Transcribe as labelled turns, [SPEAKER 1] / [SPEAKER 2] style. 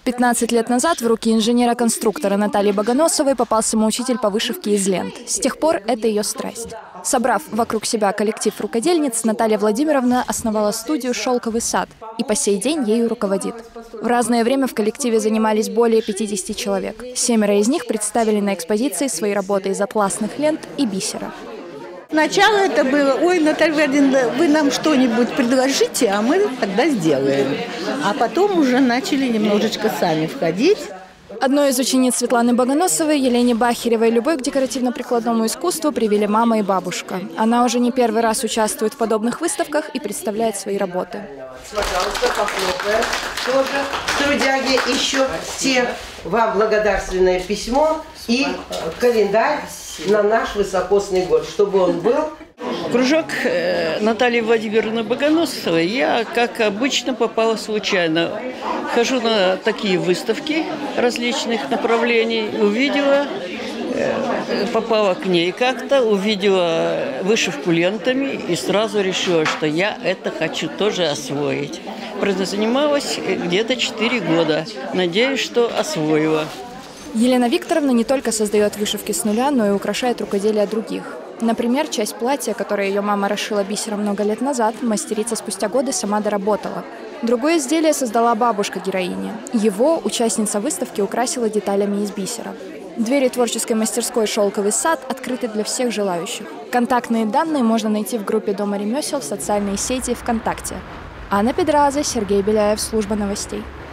[SPEAKER 1] 15 лет назад в руки инженера-конструктора Натальи Богоносовой попал самоучитель по вышивке из лент. С тех пор это ее страсть. Собрав вокруг себя коллектив рукодельниц, Наталья Владимировна основала студию «Шелковый сад» и по сей день ею руководит. В разное время в коллективе занимались более 50 человек. 7 из них представили на экспозиции свои работы из атласных лент и бисера.
[SPEAKER 2] Начало это было: ой, Наталья Владимировна, вы нам что-нибудь предложите, а мы тогда сделаем. А потом уже начали немножечко сами входить.
[SPEAKER 1] Одной из учениц Светланы Богоносовой, Елене Бахеревой, любовь к декоративно-прикладному искусству привели мама и бабушка. Она уже не первый раз участвует в подобных выставках и представляет свои работы.
[SPEAKER 3] Пожалуйста, похлопаем. Тоже, трудяги, еще те вам благодарственное письмо и календарь на наш высокосный год, чтобы он был.
[SPEAKER 4] Кружок Натальи Владимировны Богоносовой я, как обычно, попала случайно. Хожу на такие выставки различных направлений, увидела, попала к ней как-то, увидела вышивку лентами и сразу решила, что я это хочу тоже освоить. Занималась где-то 4 года. Надеюсь, что освоила.
[SPEAKER 1] Елена Викторовна не только создает вышивки с нуля, но и украшает рукоделие других. Например, часть платья, которое ее мама расшила бисером много лет назад, мастерица спустя годы сама доработала. Другое изделие создала бабушка героини. Его участница выставки украсила деталями из бисера. Двери творческой мастерской «Шелковый сад» открыты для всех желающих. Контактные данные можно найти в группе Дома ремесел в социальной сети ВКонтакте. Анна Педраза, Сергей Беляев, служба новостей.